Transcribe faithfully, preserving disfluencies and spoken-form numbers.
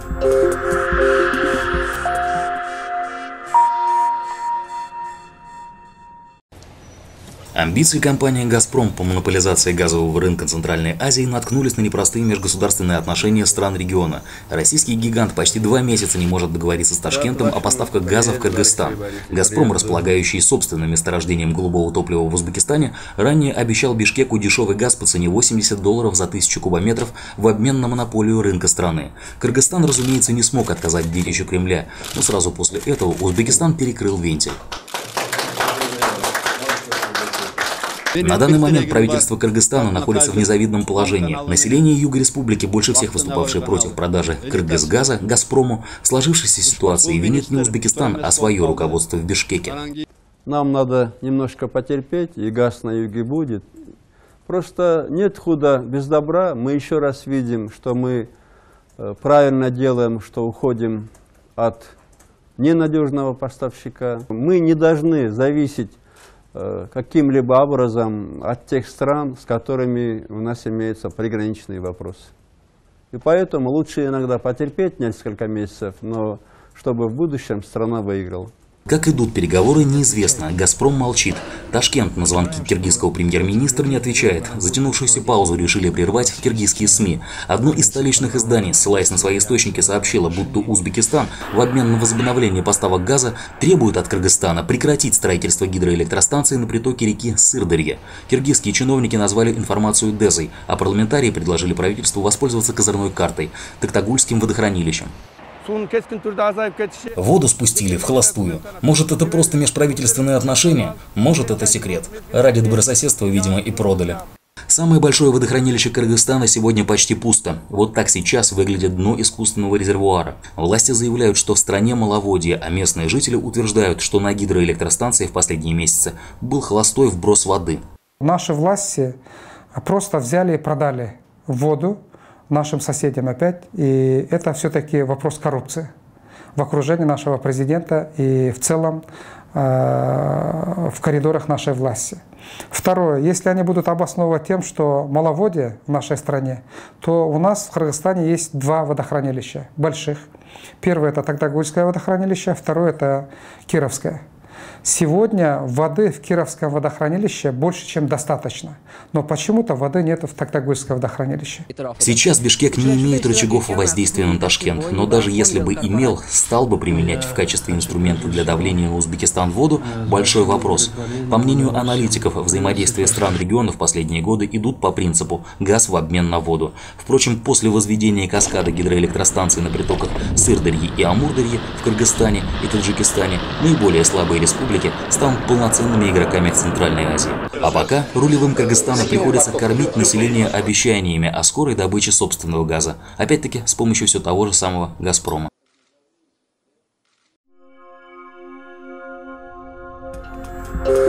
Амбиции компании «Газпром» по монополизации газового рынка Центральной Азии наткнулись на непростые межгосударственные отношения стран региона. Российский гигант почти два месяца не может договориться с Ташкентом о поставках газа в Кыргызстан. «Газпром», располагающий собственным месторождением голубого топлива в Узбекистане, ранее обещал Бишкеку дешевый газ по цене восемьдесят долларов за тысячу кубометров в обмен на монополию рынка страны. Кыргызстан, разумеется, не смог отказать детищу Кремля, но сразу после этого Узбекистан перекрыл вентиль. На данный момент правительство Кыргызстана находится в незавидном положении. Население Юга Республики, больше всех выступавшее против продажи Кыргызгаза «Газпрому», в сложившейся ситуации винит не Узбекистан, а свое руководство в Бишкеке. Нам надо немножко потерпеть, и газ на юге будет. Просто нет худа без добра. Мы еще раз видим, что мы правильно делаем, что уходим от ненадежного поставщика. Мы не должны зависеть каким-либо образом от тех стран, с которыми у нас имеются приграничные вопросы. И поэтому лучше иногда потерпеть несколько месяцев, но чтобы в будущем страна выиграла. Как идут переговоры, неизвестно. «Газпром» молчит. Ташкент на звонки киргизского премьер-министра не отвечает. Затянувшуюся паузу решили прервать киргизские СМИ. Одно из столичных изданий, ссылаясь на свои источники, сообщило, будто Узбекистан в обмен на возобновление поставок газа требует от Кыргызстана прекратить строительство гидроэлектростанции на притоке реки Сырдарья. Киргизские чиновники назвали информацию дезой, а парламентарии предложили правительству воспользоваться козырной картой – Токтагульским водохранилищем. Воду спустили в холостую. Может, это просто межправительственные отношения? Может, это секрет. Ради добрососедства, видимо, и продали. Самое большое водохранилище Кыргызстана сегодня почти пусто. Вот так сейчас выглядит дно искусственного резервуара. Власти заявляют, что в стране маловодье, а местные жители утверждают, что на гидроэлектростанции в последние месяцы был холостой вброс воды. Наши власти просто взяли и продали воду нашим соседям опять, и это все-таки вопрос коррупции в окружении нашего президента и в целом э, в коридорах нашей власти. Второе, если они будут обосновывать тем, что маловодье в нашей стране, то у нас в Кыргызстане есть два водохранилища больших. Первое – это Токтагульское водохранилище, второе – это Кировское. Сегодня воды в Кировском водохранилище больше, чем достаточно. Но почему-то воды нет в Токтагульском водохранилище. Сейчас Бишкек не имеет рычагов воздействия на Ташкент. Но даже если бы имел, стал бы применять в качестве инструмента для давления на Узбекистан воду – большой вопрос. По мнению аналитиков, взаимодействие стран региона в последние годы идут по принципу «газ в обмен на воду». Впрочем, после возведения каскада гидроэлектростанций на притоках Сырдарьи и Амурдарьи в Кыргызстане и Таджикистане наиболее слабые республики станут полноценными игроками в Центральной Азии. А пока рулевым Кыргызстана приходится кормить население обещаниями о скорой добыче собственного газа. Опять-таки с помощью все того же самого «Газпрома». you